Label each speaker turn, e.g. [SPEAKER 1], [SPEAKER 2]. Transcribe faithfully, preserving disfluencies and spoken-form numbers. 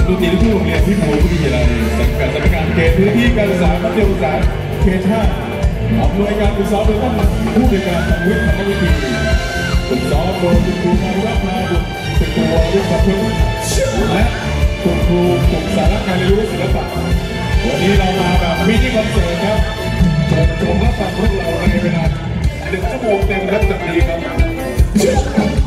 [SPEAKER 1] ดนตรีที่โรงเรียนพิบูลวิทยาลัยสังกัดสำนักงานเขตพื้นที่การศึกษามัธยมศึกษาเขตห้าอำนวยการฝึกซ้อมโดยท่านผู้ในวยการทางวิทย์ธรรมวิธีฝึกซ้อมโดยคุณครูมารุณาพาบุตรคุณครูวิทย์ประพฤติและคุณครูกลุ่มสาระการเรียนรู้ศิลปะวันนี้เรามาแบบมินิคอนเสิร์ตครับเชิญชมและฟังพวกเราในเวลาหนึ่งชั่วโมงเต็มครับจากนี้ครับ